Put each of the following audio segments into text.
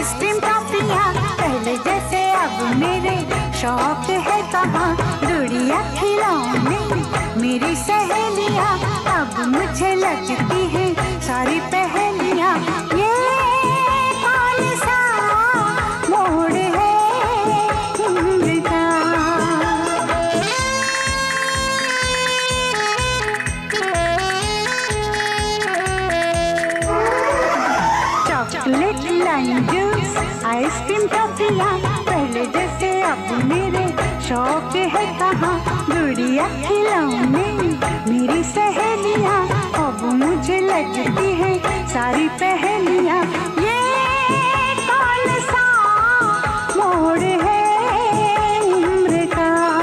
Ice cream टॉफिया पहले जैसे अब मेरे शौक है कहाँ, गुड़िया खिलौने मेरी सहेलियाँ अब मुझे लगती है सारी पहेलियाँ। ये कौन सा मोड़ है उम्र का, चॉकलेट लाइम जूस आइसक्रीम टॉफिया पहले जैसे अब मेरे शौक है कहाँ, गुड़िया खिलौने मेरी सहेलियाँ अब मुझे लगती है सारी पहेलियाँ। ये कौन सा मोड़ है उम्र का।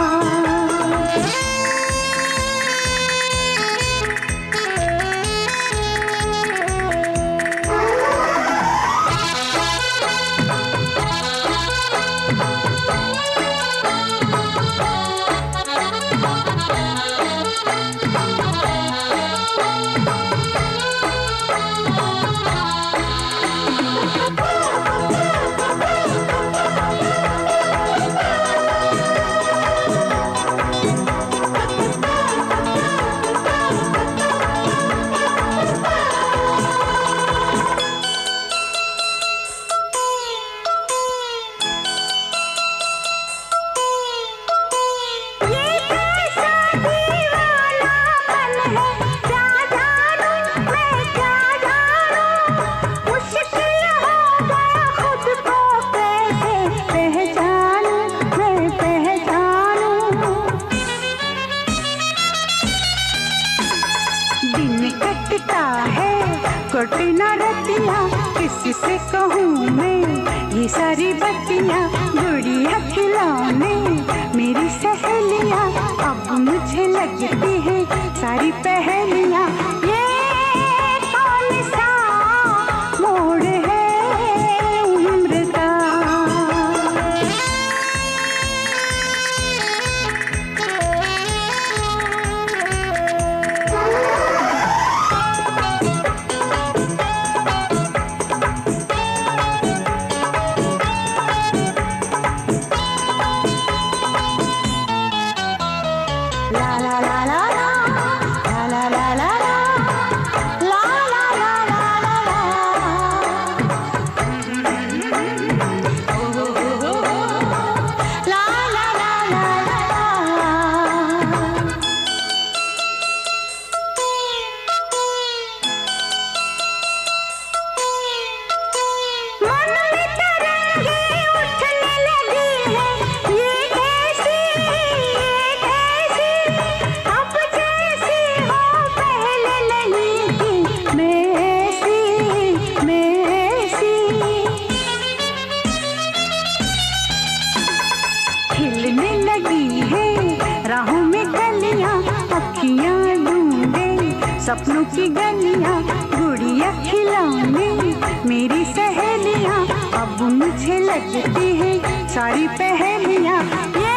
कटी न रतिया किससे कहूँ मैं ये सारी बत्तियाँ, गुड़िया खिलौने मेरी सहेलियाँ अब मुझे लगती है सारी पहेलियाँ। ये कौन सा मोड़ है उम्र का। सपनों की गलियाँ गुड़िया खिलौने मेरी सहेलियाँ अब मुझे लगती है सारी पहेलियाँ।